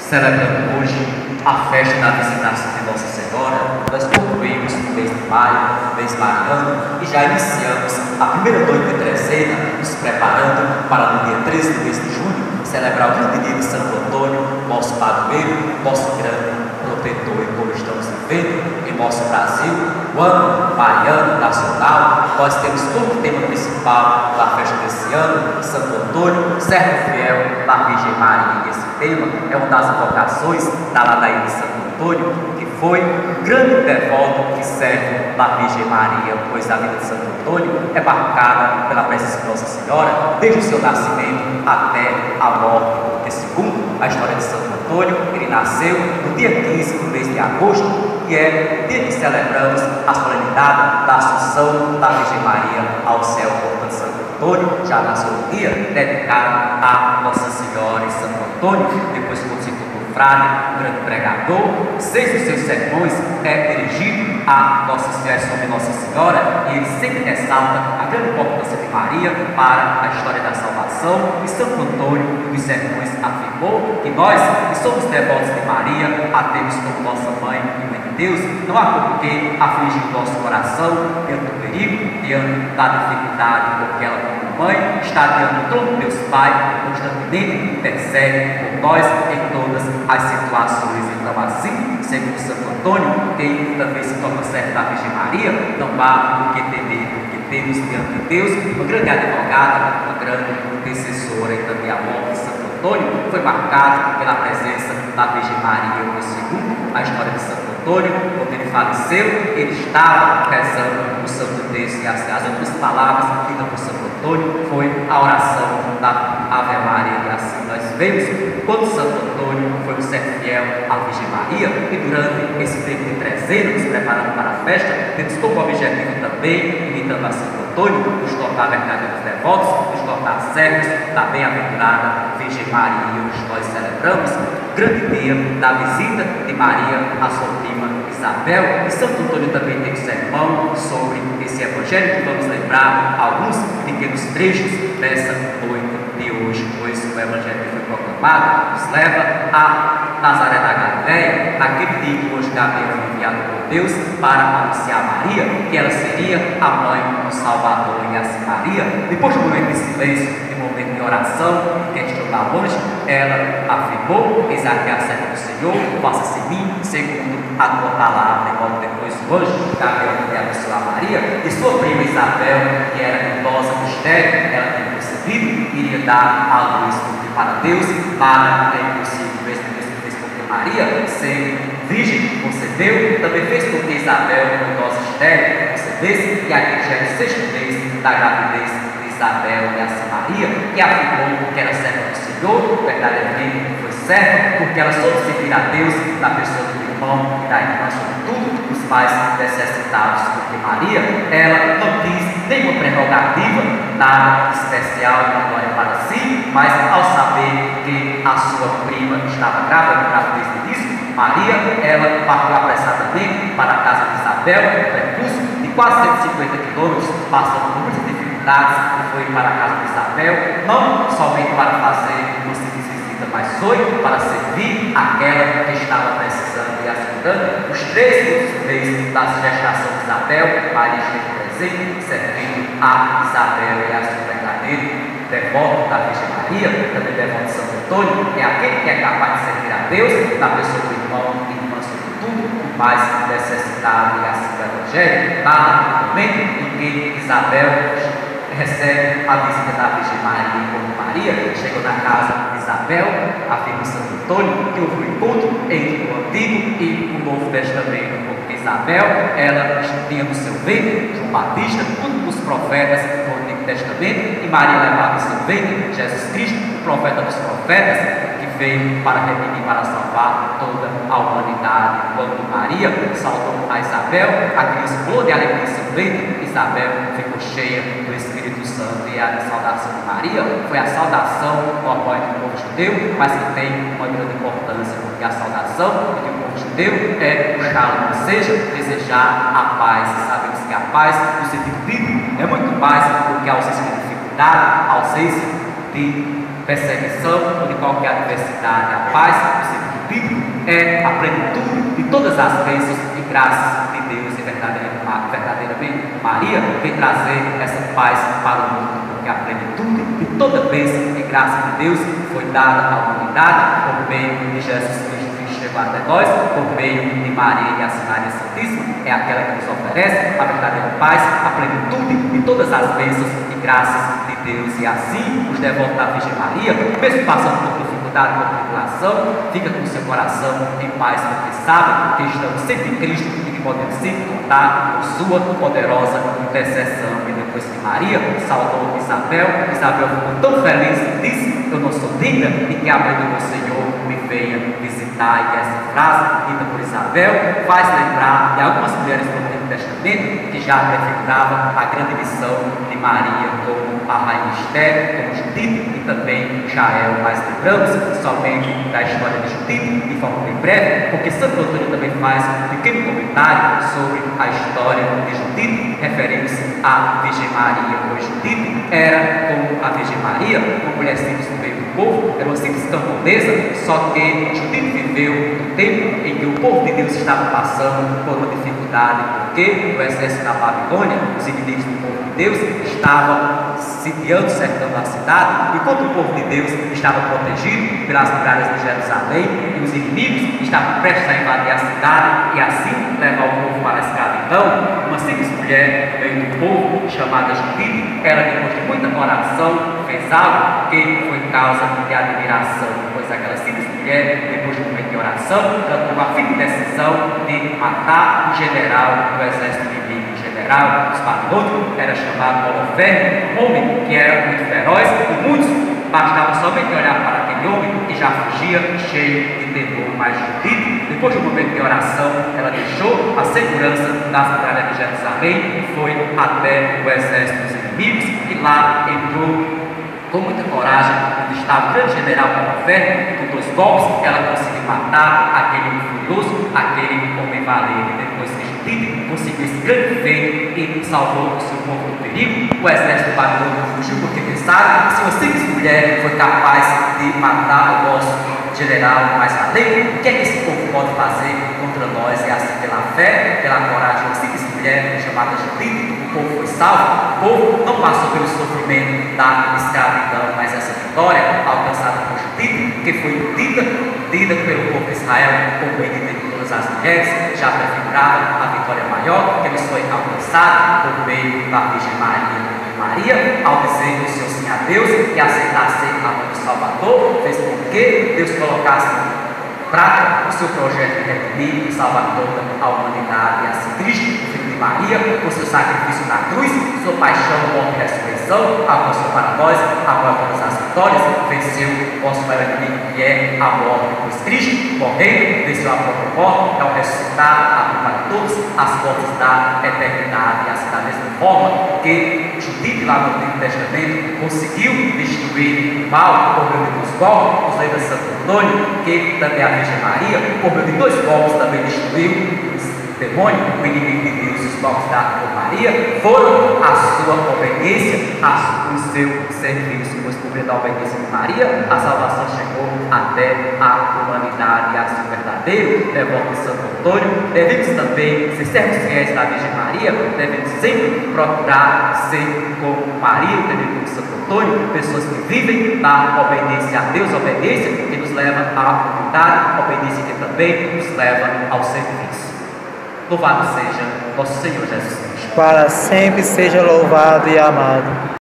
Celebrando hoje a festa da visitação de Nossa Senhora, nós concluímos o mês de maio, mês mariano, e já iniciamos a primeira noite de trezena, nos preparando para no dia 13 do mês de junho, celebrar o grande dia de Santo Antônio, nosso padroeiro, nosso grande protetor. E como estamos vivendo em nosso Brasil, o ano mariano nacional, nós temos como tema principal da festa desse ano, Santo Antônio, servo fiel da Virgem Maria. E esse tema é uma das invocações da ladainha de Santo Antônio, que foi um grande devoto que serve da Virgem Maria, pois a vida de Santo Antônio é marcada pela presença de Nossa Senhora, desde o seu nascimento até a morte. Porque segundo a história de Santo Antônio, ele nasceu no dia 15 do mês de agosto, que é o dia que celebramos a solenidade da Assunção da Virgem Maria ao céu. Portanto, Santo Antônio já nasceu no dia dedicado a Nossa Senhora. E Santo Antônio, depois que se tornou frade, um grande pregador, 6 dos seus sermões é dirigido a Nossa Senhora, sobre Nossa Senhora, e ele sempre ressalta a grande importância de Maria para a história da salvação. E Santo Antônio, nos sermões, afirmou que nós, que somos devotos de Maria, a temos como nossa mãe e mãe de Deus, não há por que afligir o nosso coração diante do perigo, diante da dificuldade, porque ela, como mãe, está diante do trono de Deus Pai, constantemente intercede por nós em todas as situações. Então, assim, segundo Santo Antônio, quem também se torna servo da Virgem Maria, não há o que temer, porque temos diante de Deus uma grande advogada, uma grande intercessora. E também a morte de Santo Antônio foi marcada pela presença da Virgem Maria. E segundo a história de Santo Antônio, quando ele faleceu, ele estava rezando o Santo Terço, e as outras palavras ditas por Santo Antônio foi a oração da Ave Maria. E assim nós vemos quando Santo Antônio foi um servo fiel à Virgem Maria, e durante esse tempo de trezena, nos preparando para a festa, temos como objetivo também, imitando a Santo Antônio, nos tornar verdadeiros devotos, nos tornar servos da bem-aventurada Virgem Maria. E hoje nós celebramos o grande dia da visita de Maria à sua prima Isabel. E Santo Antônio também tem um sermão sobre esse evangelho, que vamos lembrar alguns pequenos trechos dessa noite de hoje, pois o evangelho que foi proclamado nos leva a Nazaré da Galileia, naquele dia que o anjo Gabriel foi enviado por Deus para anunciar a Maria que ela seria a mãe do Salvador. E assim Maria, depois de um momento de silêncio, de um momento de oração, que questão da longe, ela afirmou: eis aqui a serva do Senhor, faça-se em mim segundo a tua palavra. E logo depois o anjo Gabriel anunciou a Maria, e sua prima Isabel, que era idosa no estéril, ela tinha concebido, iria dar à luz, porque para Deus nada é impossível. Maria, sendo virgem, concebeu, também fez com que Isabel, idosa estéril, concebesse, e aqui já era o 6º mês da gravidez de Isabel. E assim Maria, que afirmou que era serva do Senhor, verdadeiramente foi serva, porque ela soube servir a Deus na pessoa do irmão e da irmã, sobretudo os mais necessitados, porque Maria, ela não quis nenhuma prerrogativa, nada especial, uma glória para si, mas ao saber que a sua prima estava grávida, gravidez de início, Maria, ela partiu apressadamente para a casa de Isabel, um percurso de quase 150 quilômetros, passando por muitas dificuldades, e foi para a casa de Isabel, não somente para fazer uma simples visita, mas foi para servir aquela que estava precisando. E assim, durante os 3 meses da gestação de Isabel, Maria esteve presente, servindo a Isabel. E assim, o verdadeiro devoto da Virgem Maria, também devoto de Santo Antônio, é aquele que é capaz de servir a Deus na pessoa do irmão e irmã, sobretudo o mais necessitado. E assim o Evangelho narra no momento em que Isabel recebe a visita da Virgem Maria. E como Maria chegou na casa de Isabel, afirma Santo Antônio que houve um encontro entre o Antigo e o Novo Testamento, porque Isabel, ela tinha no seu ventre João Batista, um dos profetas do Antigo Testamento, e Maria levava no seu ventre Jesus Cristo, o profeta dos profetas, que veio para redimir, para salvar toda a humanidade. Quando Maria saudou a Isabel, a criança pulou de alegria em seu ventre, Isabel ficou cheia do Espírito Santo. E a saudação de Maria foi a saudação normal do povo judeu, mas que tem uma grande importância, porque a saudação do povo judeu é o shalom, ou seja, desejar a paz. E sabemos que a paz, no sentido bíblico, é muito mais do que a ausência de dificuldade, a ausência de perseguição ou de qualquer adversidade. A paz, no sentido jurídico é a plenitude de todas as bênçãos e graças de Deus, e verdadeiramente Maria vem trazer essa paz para o mundo, porque a plenitude de toda bênção e graça de Deus foi dada à humanidade por meio de Jesus Cristo, que chegou até nós, por meio de Maria e a Maria Santíssima, é aquela que nos oferece a verdadeira paz, a plenitude de todas as bênçãos e graças de Deus, e assim os devotos da Virgem Maria, mesmo passando por dificuldade, por tribulação, fica com seu coração em paz, porque sabe que estamos sempre em Cristo e que podemos sempre contar com sua poderosa intercessão. E depois que Maria saudou Isabel, Isabel ficou tão feliz e disse: eu não sou digna de que a mãe do meu Senhor me venha visitar. E essa frase, dita por Isabel, faz lembrar de algumas mulheres do Antigo Testamento que já prefiguravam a grande missão de Maria, como a rainha Esther, como Judite e também Jael. Mas lembramos somente da história de Judite, de forma bem breve, porque Santo Antônio também faz um pequeno comentário sobre a história de Judite, referindo-se à Virgem Maria, pois Judite era, como a Virgem Maria, uma mulher simples no meio do povo, era uma simples camponesa, só que Judite viveu no tempo em que o povo de Deus estava passando por uma dificuldade, porque o exército da Babilônia, os inimigos do povo de Deus, estavam sitiando, cercando a cidade, enquanto o povo de Deus estava protegido pelas muralhas de Jerusalém, e os inimigos estavam prestes a invadir a cidade e assim levar o povo para a escravidão. Uma simples mulher no meio do povo, chamada Judite, ela, depois de muita oração, fez algo que foi causa de admiração, pois aquela simples mulher, depois de um momento de oração, ela tomou a firme decisão de matar o general do exército inimigo. O general dos babilônicos era chamado Holofernes, um homem que era muito feroz, e muitos bastava somente olhar para aquele homem e já fugia cheio de temor. Mas Judite, depois de um momento de oração, ela deixou a segurança das muralhas de Jerusalém e foi até o exército dos inimigos, e lá entrou com muita coragem, onde estava o grande general Holofernes, e com 2 golpes ela conseguiu matar aquele homem furioso, aquele homem valente. Depois que Judite conseguiu esse grande feito e salvou o seu povo do perigo, o exército babilônico fugiu, porque pensaram: se uma simples mulher foi capaz de matar o nosso general mais valente, o que é que esse povo pode fazer contra nós? E assim, pela fé, pela coragem, uma simples mulher chamada Judite, o povo foi salvo. O povo não passou pelo sofrimento da escravidão, mas essa vitória alcançada por Judite, que foi dita pelo povo de Israel por meio de todas as mulheres, já prefigurava a vitória maior que nos foi alcançada por meio da Virgem Maria. Maria, ao dizer o seu sim a Deus e aceitar ser a mãe do Salvador, fez com que Deus colocasse em prática o seu projeto de redimir e salvar toda a humanidade. E assim Cristo, filho de Maria, com seu sacrifício na cruz, sua paixão, morte e ressurreição, alcançou para nós a maior de todas as vitórias, venceu o nosso maior inimigo, que é a morte. Pois Cristo, morrendo, venceu a própria morte, ao ressuscitar, abriu para todos as portas da eternidade. E assim, da mesma forma que Judite, lá no Antigo Testamento, conseguiu destruir o mal por meio de 2 golpes, os leis de Santo Antônio, que também a Virgem Maria, por meio de 2 golpes, também destruiu o demônio, o inimigo de Deus. Os golpes da Maria foram a sua obediência, o seu serviço, pois por meio da obediência de Maria, a salvação chegou até a humanidade. E assim, o verdadeiro devoto de Santo Antônio, devemos também ser servos fiéis da Virgem Maria, devemos sempre procurar ser como Maria, o devoto de Santo Antônio, pessoas que vivem da obediência a Deus, obediência que nos leva à humildade, obediência que também nos leva ao serviço. Louvado seja nosso Senhor Jesus Cristo. Para sempre seja louvado e amado.